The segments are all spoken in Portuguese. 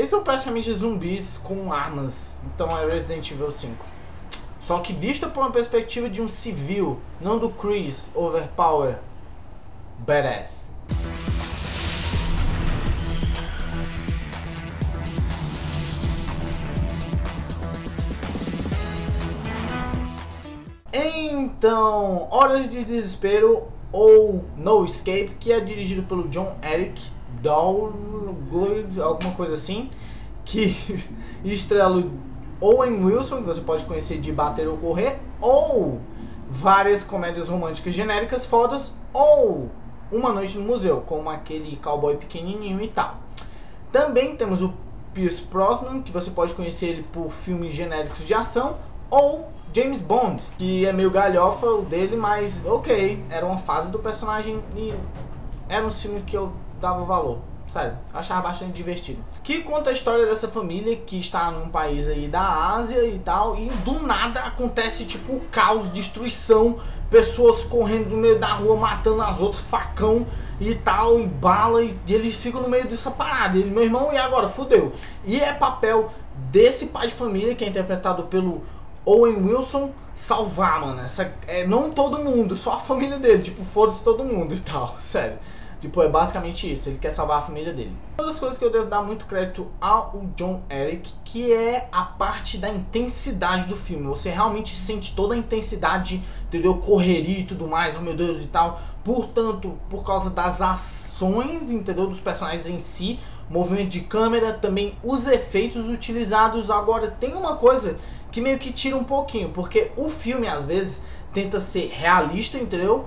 eles são praticamente zumbis com armas. Então é Resident Evil 5. Só que visto por uma perspectiva de um civil, não do Chris Overpower Badass. Então, Horas de Desespero ou No Escape, que é dirigido pelo John Eric Dowling, alguma coisa assim, que estrela Owen Wilson, que você pode conhecer de Bater ou Correr, ou várias comédias românticas genéricas fodas, ou Uma Noite no Museu, como aquele cowboy pequenininho e tal. Também temos o Pierce Brosnan, que você pode conhecer ele por filmes genéricos de ação, ou James Bond, que é meio galhofa o dele, mas ok, era uma fase do personagem e era um filme que eu dava valor, sério, achava bastante divertido. Que conta a história dessa família que está num país aí da Ásia e tal, e do nada acontece tipo caos, destruição, pessoas correndo no meio da rua, matando as outras, facão e tal, e bala, e eles ficam no meio dessa parada. Ele, meu irmão, e agora? Fudeu. E é papel desse pai de família, que é interpretado pelo Owen Wilson, salvar, mano. Não todo mundo, só a família dele. Tipo, foda-se todo mundo e tal, sério. Tipo, é basicamente isso, ele quer salvar a família dele. Uma das coisas que eu devo dar muito crédito ao John Eric, que é a parte da intensidade do filme. Você realmente sente toda a intensidade, entendeu? Correria e tudo mais, oh meu Deus e tal. Portanto, por causa das ações, entendeu? Dos personagens em si, movimento de câmera, também os efeitos utilizados. Agora, tem uma coisa que meio que tira um pouquinho, porque o filme às vezes tenta ser realista, entendeu?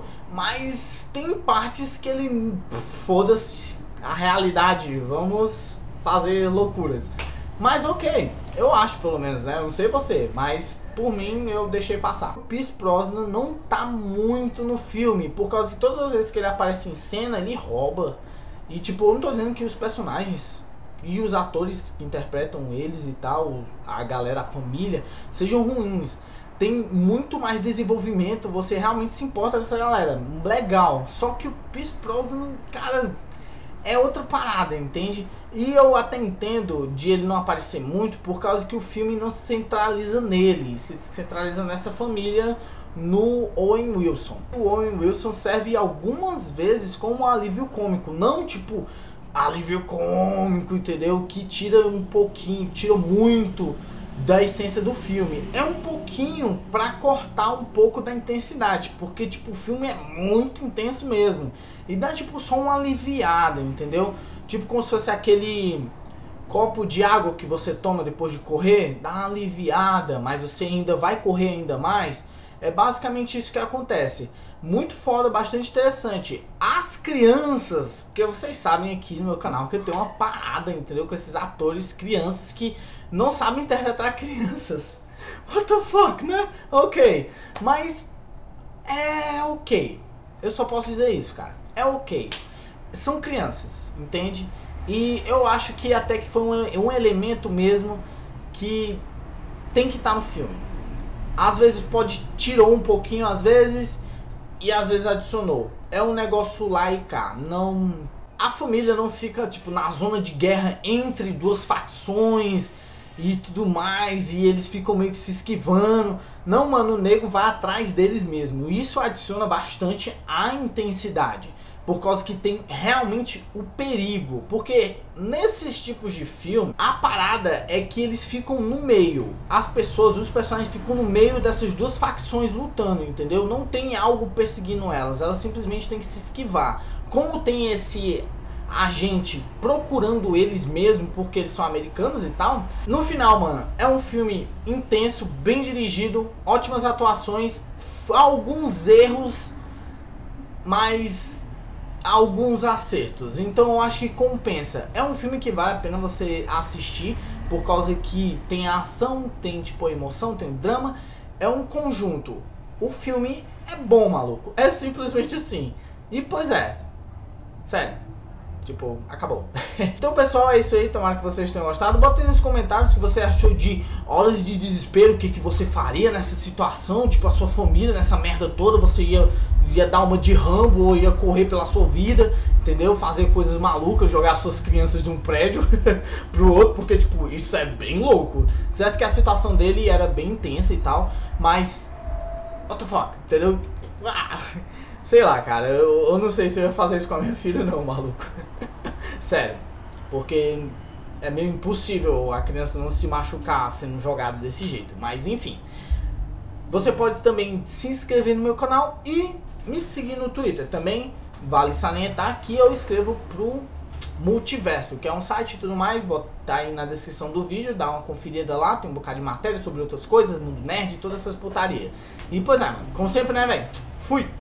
Mas tem partes que ele foda-se a realidade, vamos fazer loucuras. Mas ok, eu acho pelo menos, né? Eu não sei você, mas por mim eu deixei passar. O Pierce Brosnan não tá muito no filme, por causa que todas as vezes que ele aparece em cena, ele rouba. E tipo, eu não tô dizendo que os personagens e os atores que interpretam eles e tal, a galera, a família, sejam ruins. Tem muito mais desenvolvimento, você realmente se importa com essa galera, legal. Só que o Pierce Brosnan, cara, é outra parada, entende? E eu até entendo de ele não aparecer muito, por causa que o filme não se centraliza nele, se centraliza nessa família, no Owen Wilson. O Owen Wilson serve algumas vezes como alívio cômico, não tipo alívio cômico, entendeu? Que tira um pouquinho, tira muito da essência do filme. É um pouquinho pra cortar um pouco da intensidade, porque tipo, o filme é muito intenso mesmo. E dá tipo só uma aliviada, entendeu? Tipo como se fosse aquele copo de água que você toma depois de correr, dá uma aliviada, mas você ainda vai correr ainda mais. É basicamente isso que acontece. Muito foda, bastante interessante. As crianças, porque vocês sabem aqui no meu canal que eu tenho uma parada, entendeu? Com esses atores, crianças que não sabem interpretar crianças. What the fuck, né? Ok. Mas é ok. Eu só posso dizer isso, cara. É ok. São crianças, entende? E eu acho que até que foi um elemento mesmo que tem que estar no filme. Às vezes tirou um pouquinho, às vezes, e às vezes adicionou. É um negócio lá e cá. Não, a família não fica tipo na zona de guerra entre duas facções e tudo mais, e eles ficam meio que se esquivando. Não, mano, o nego vai atrás deles mesmo. Isso adiciona bastante a intensidade, por causa que tem realmente o perigo. Porque nesses tipos de filme, a parada é que eles ficam no meio. As pessoas, os personagens ficam no meio dessas duas facções lutando, entendeu? Não tem algo perseguindo elas, elas simplesmente têm que se esquivar. Como tem esse agente procurando eles mesmo, porque eles são americanos e tal. No final, mano, é um filme intenso, bem dirigido, ótimas atuações, alguns erros, mas alguns acertos, então eu acho que compensa. É um filme que vale a pena você assistir, por causa que tem a ação, tem tipo a emoção, tem o drama, é um conjunto. O filme é bom, maluco, é simplesmente assim. E pois é, sério, Tipo, acabou. Então, pessoal, é isso aí. Tomara que vocês tenham gostado. Bota aí nos comentários o que você achou de Horas de Desespero. O que você faria nessa situação. Tipo, a sua família nessa merda toda. Você ia dar uma de Rambo ou ia correr pela sua vida, entendeu? Fazer coisas malucas, jogar suas crianças de um prédio pro outro. Porque, tipo, isso é bem louco. Certo que a situação dele era bem intensa e tal. Mas, what the fuck, entendeu? Sei lá, cara, eu não sei se eu ia fazer isso com a minha filha não, maluco. Sério, porque é meio impossível a criança não se machucar sendo jogada desse jeito. Mas enfim, você pode também se inscrever no meu canal e me seguir no Twitter. Também vale salientar que eu escrevo pro Multiverso, que é um site e tudo mais. Botar aí na descrição do vídeo, dá uma conferida lá, tem um bocado de matéria sobre outras coisas, mundo nerd e todas essas putarias. E pois é, mano, como sempre, né, velho? Fui!